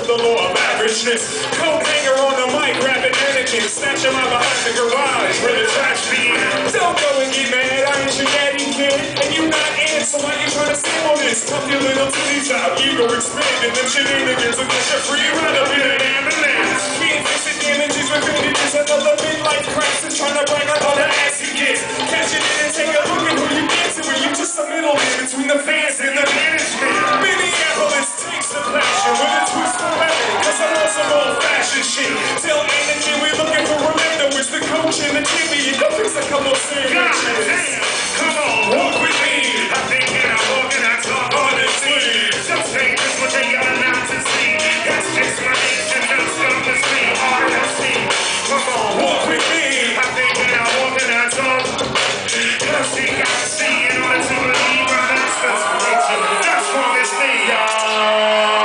the law of averageness. Coat hanger on the mic, rapping mannequins, snatch him out behind the garage where the trash be. Don't go and get mad, I ain't your daddy kid, and you not in, so why you trying to sample this? Tuck your little titties out, ego expanding, them shenanigans will get you free right up in an ambulance. We ain't fixing damages with bandages, another midlife crisis, trying to brag on all the ass he gets. Catch it in and take a look at who you dancing with, you just a middleman between the fans and the management. Minneapolis takes the passion with a twist of lemon, cause I'm on some old-fashioned shit. Tell Anakin we looking for Orlando, it's the coach and the Jimmy, and go fix a couple sandwiches. Come on, walk with me. I think and I walk and I talk on the team. Some say this what they got not to see. That's just my nation, no stuff is me, RFC. Come on, walk with me. I think and I walk and I talk. Cause you gotta see in order to believe my master's nature. That's strongest thing, y'all.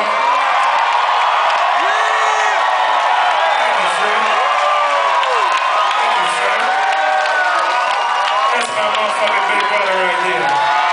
Thank you, sir. Thank you, sir. That's my motherfucking big brother right there.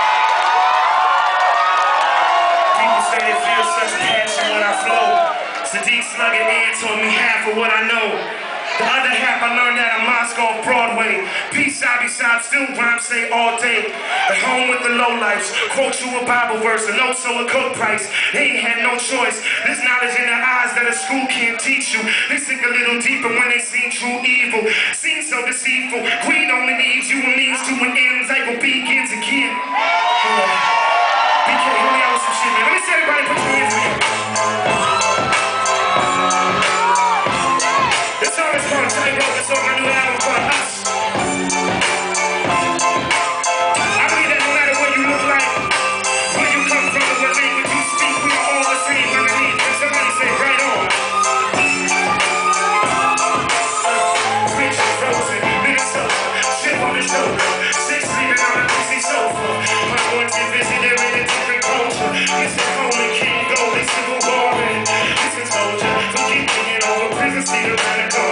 People say they feel such passion when I flow. Sadiq, Slug and Broth told me half of what I know. The other half I learned out of Moscow and Broadway. Peace side beside, still rhyme say all day. At home with the lowlifes, quote you a Bible verse and also a coke price. They ain't had no choice. There's knowledge in their eyes that a school can't teach you. They sink a little deeper when they see true evil. Seems so deceitful. Greed only leads you and leads to an end. Like will begins again. BK, help me out with some shit, man. Let me see everybody put your hands together. This song is called Take Over. This song, my new album called Us. I believe that no matter what you look like, where you come from, or what language you speak, we are all the same underneath. And somebody say, right on. Bitch, frozen, Minnesota, shit on the shoulder, 6 sleeping on a greasy sofa. My boys get busy, they're in a different culture. This is home and can't go, they civil war. Listen, soldier, don't keep thinking over prison, see the radical.